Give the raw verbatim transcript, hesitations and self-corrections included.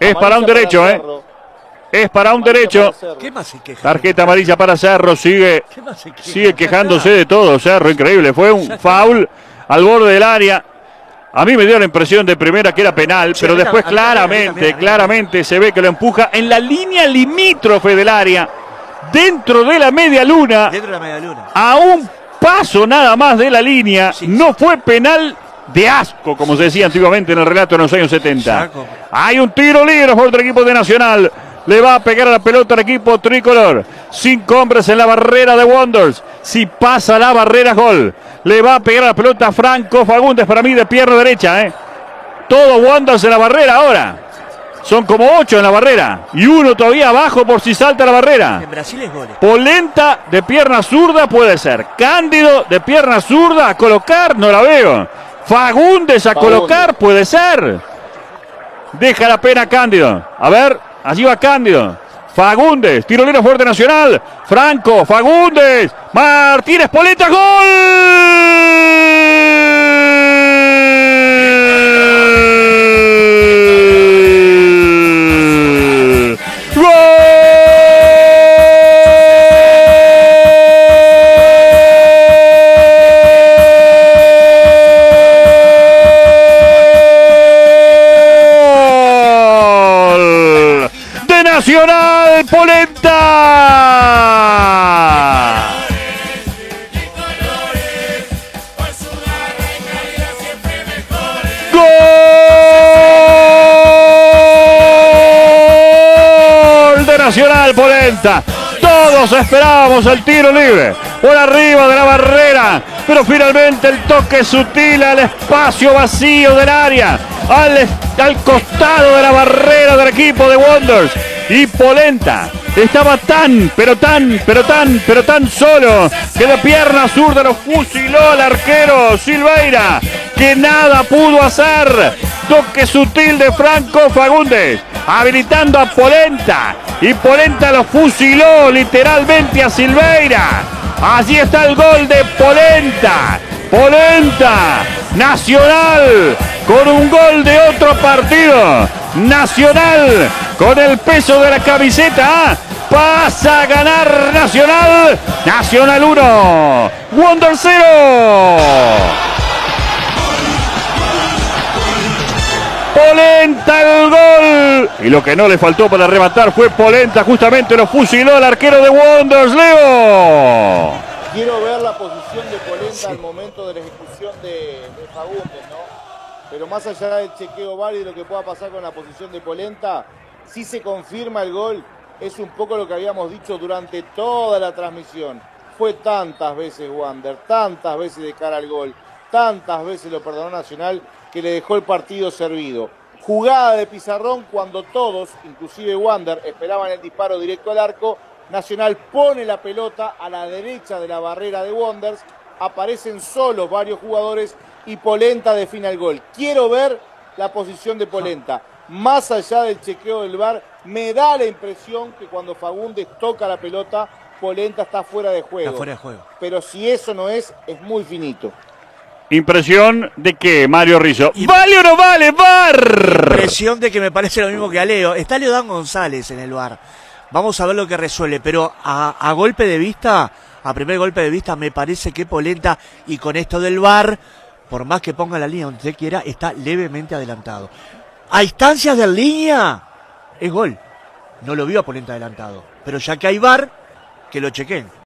Es para un derecho, ¿eh? Es para un derecho. ¿Qué más se queja? Tarjeta amarilla para Cerro. Sigue, ¿Qué más se queja? sigue quejándose de todo, Cerro. Increíble. Fue un foul al borde del área. A mí me dio la impresión de primera que era penal, sí, pero después también, claramente, también, claramente se ve que lo empuja en la línea limítrofe del área. Dentro de la media luna. Dentro de la media luna. A un paso nada más de la línea. Sí. No fue penal de asco, como se decía antiguamente en el relato de los años setenta. Saco. Hay un tiro libre por otro equipo de Nacional. Le va a pegar a la pelota al equipo tricolor. Cinco hombres en la barrera de Wanderers. Si pasa la barrera, gol. Le va a pegar a la pelota a Franco Fagundes, para mí de pierna derecha. ¿eh? Todo Wanderers en la barrera ahora. Son como ocho en la barrera. Y uno todavía abajo por si salta la barrera. En Brasil es goles. Polenta de pierna zurda puede ser. Cándido de pierna zurda a colocar, no la veo. Fagundes a Fagundes. colocar, puede ser. Deja la pena Cándido. A ver, allí va Cándido. Fagundes, tiro libre fuerte Nacional. Franco, Fagundes. Martínez Polenta, gol. Nacional, Polenta. Gol de Nacional, Polenta. Todos esperábamos el tiro libre por arriba de la barrera, pero finalmente el toque sutil al espacio vacío del área, al, al costado de la barrera del equipo de Wanderers. Y Polenta estaba tan, pero tan, pero tan, pero tan solo que de pierna zurda lo fusiló al arquero Silveira, que nada pudo hacer. Toque sutil de Franco Fagundes, habilitando a Polenta. Y Polenta lo fusiló literalmente a Silveira. Allí está el gol de Polenta. Polenta, Nacional, con un gol de otro partido. Nacional, con el peso de la camiseta, pasa a ganar Nacional. Nacional uno, Wanderers cero. Polenta el gol. Y lo que no le faltó para rematar fue Polenta. Justamente lo fusiló el arquero de Wanderers, Leo. Quiero ver la posición de Polenta sí. al momento de la ejecución de, de Fagundes, ¿no? Pero más allá del chequeo válido, lo que pueda pasar con la posición de Polenta, si se confirma el gol, es un poco lo que habíamos dicho durante toda la transmisión. Fue tantas veces Wander, tantas veces de cara al gol, tantas veces lo perdonó Nacional, que le dejó el partido servido. Jugada de pizarrón cuando todos, inclusive Wander, esperaban el disparo directo al arco. Nacional pone la pelota a la derecha de la barrera de Wanderers, aparecen solos varios jugadores y Polenta define el gol. Quiero ver la posición de Polenta. Más allá del chequeo del V A R, me da la impresión que cuando Fagundes toca la pelota, Polenta está fuera de juego. Está fuera de juego. Pero si eso no es, es muy finito. Impresión de que Mario Rizzo. Y ¿vale o no vale, V A R? Impresión de que me parece lo mismo que a Leo. Está Leodán González en el V A R. Vamos a ver lo que resuelve, pero a, a golpe de vista, a primer golpe de vista, me parece que Polenta, y con esto del V A R, por más que ponga la línea donde usted quiera, está levemente adelantado. A instancias de línea, es gol. No lo vio a Polenta adelantado, pero ya que hay V A R, que lo chequen.